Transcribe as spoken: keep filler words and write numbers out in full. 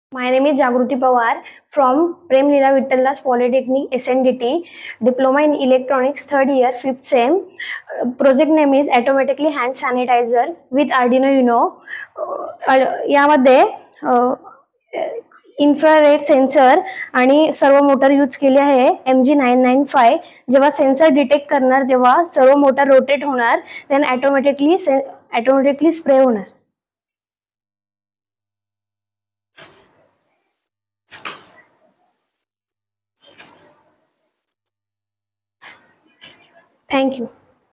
My name is Jagruti Pawar from Prem Leela Vittaldas Polytechnic S N D T, Diploma in Electronics, third year, fifth sem. Uh, Project name is Automatically Hand Sanitizer with Arduino Uno. Uh, यामध्ये infrared sensor आणि सर्व motor use केले आहे M G nine nine five. जेव्हा sensor detect करणार तेव्हा सर्व motor rotate होणार, देन ऑटोमॅटिकली ऑटोमॅटिकली स्प्रे होणार. Thank you.